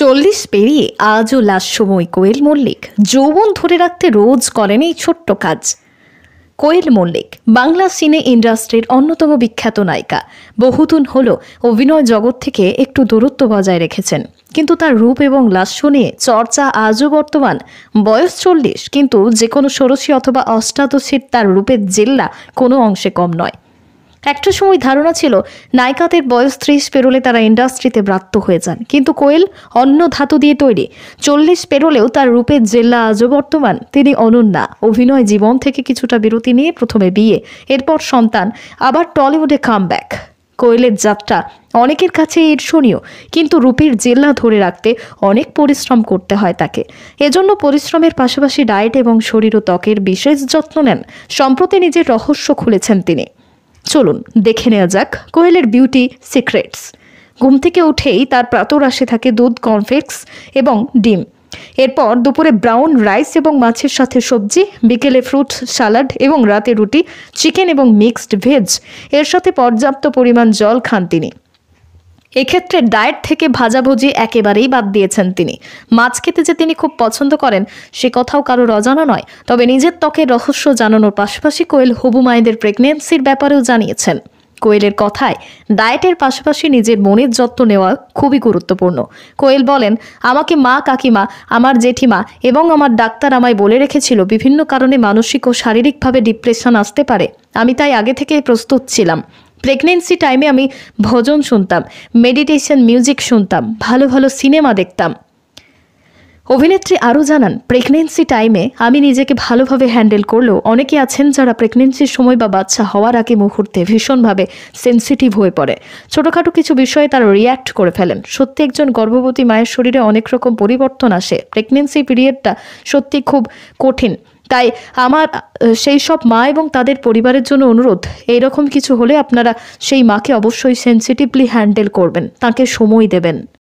40 পেরিয়ে আজও লাস্যময় কোয়েল মল্লিক যৌবন ধরে রাখতে রোজ করেন এই ছোট্ট কাজ। কোয়েল মল্লিক বাংলা সিনে ইন্ডাস্ট্রির অন্যতম বিখ্যাত নায়িকা। বহুদিন হলো অভিনয় জগৎ থেকে একটু দূরত্ব বজায় রেখেছেন, কিন্তু তার রূপ এবং লাস্য নিয়ে চর্চা আজও বর্তমান। বয়স 40, কিন্তু যে কোনো ষোড়শী অথবা অষ্টাদশীর তার রূপের জেল্লা কোনো অংশে কম নয়। একটা সময় ধারণা ছিল নায়িকাদের বয়স 30 পেরোলে তারা ইন্ডাস্ট্রিতে ব্রাত্য হয়ে যান, কিন্তু কোয়েল অন্য ধাতু দিয়ে তৈরি। 40 পেরোলেও তার রূপের জেল্লা আজও বর্তমান। তিনি অনন্যা। অভিনয় জীবন থেকে কিছুটা বিরতি নিয়ে প্রথমে বিয়ে, এরপর সন্তান, আবার টলিউডে কামব্যাক। কোয়েলের যাত্রা অনেকের কাছে ঈর্ষণীয়, কিন্তু রূপের জেল্লা ধরে রাখতে অনেক পরিশ্রম করতে হয় তাকে। এজন্য পরিশ্রমের পাশাপাশি ডায়েট এবং শরীর ও ত্বকের বিশেষ যত্ন নেন। সম্প্রতি নিজের রহস্য খুলেছেন তিনি। চলুন দেখে নেওয়া যাক কোয়েলের বিউটি সিক্রেটস। ঘুম থেকে উঠেই তার প্রাতরাশে থাকে দুধ, কর্নফ্লেক্স এবং ডিম। এরপর দুপুরে ব্রাউন রাইস এবং মাছের সাথে সবজি, বিকেলে ফ্রুট সালাড এবং রাতে রুটি, চিকেন এবং মিক্সড ভেজ। এর সাথে পর্যাপ্ত পরিমাণ জল খান তিনি। এক্ষেত্রে ডায়েট থেকে ভাজাভুজি একেবারেই বাদ দিয়েছেন তিনি। মাছ খেতে যে তিনি খুব পছন্দ করেন সে কথাও কারোর অজানা নয়। তবে নিজের ত্বকের রহস্য জানানোর পাশাপাশি কোয়েল হবু মায়েদের প্রেগনেন্সির ব্যাপারেও জানিয়েছেন। কোয়েলের কথায় ডায়েটের পাশাপাশি নিজের মনের যত্ন নেওয়া খুবই গুরুত্বপূর্ণ। কোয়েল বলেন, আমাকে মা, কাকিমা, আমার জেঠিমা এবং আমার ডাক্তার আমায় বলে রেখেছিল বিভিন্ন কারণে মানসিক ও শারীরিকভাবে ডিপ্রেশন আসতে পারে। আমি তাই আগে থেকেই প্রস্তুত ছিলাম। প্রেগনেন্সি টাইমে আমি ভজন শুনতাম, মেডিটেশন মিউজিক শুনতাম, ভালো ভালো সিনেমা দেখতাম। অভিনেত্রী আরও জানান, প্রেগনেন্সি টাইমে আমি নিজেকে ভালোভাবে হ্যান্ডেল করলেও অনেকে আছেন যারা প্রেগনেন্সির সময় বা বাচ্চা হওয়ার আগে মুহূর্তে ভীষণভাবে সেন্সিটিভ হয়ে পড়ে। ছোটোখাটো কিছু বিষয়ে তারা রিয়্যাক্ট করে ফেলেন। সত্যি একজন গর্ভবতী মায়ের শরীরে অনেক রকম পরিবর্তন আসে। প্রেগনেন্সি পিরিয়ডটা সত্যি খুব কঠিন। তাই আমার সেই সব মা এবং তাদের পরিবারের জন্য অনুরোধ, এইরকম কিছু হলে আপনারা সেই মাকে অবশ্যই সেন্সিটিভলি হ্যান্ডেল করবেন, তাকে সময় দেবেন।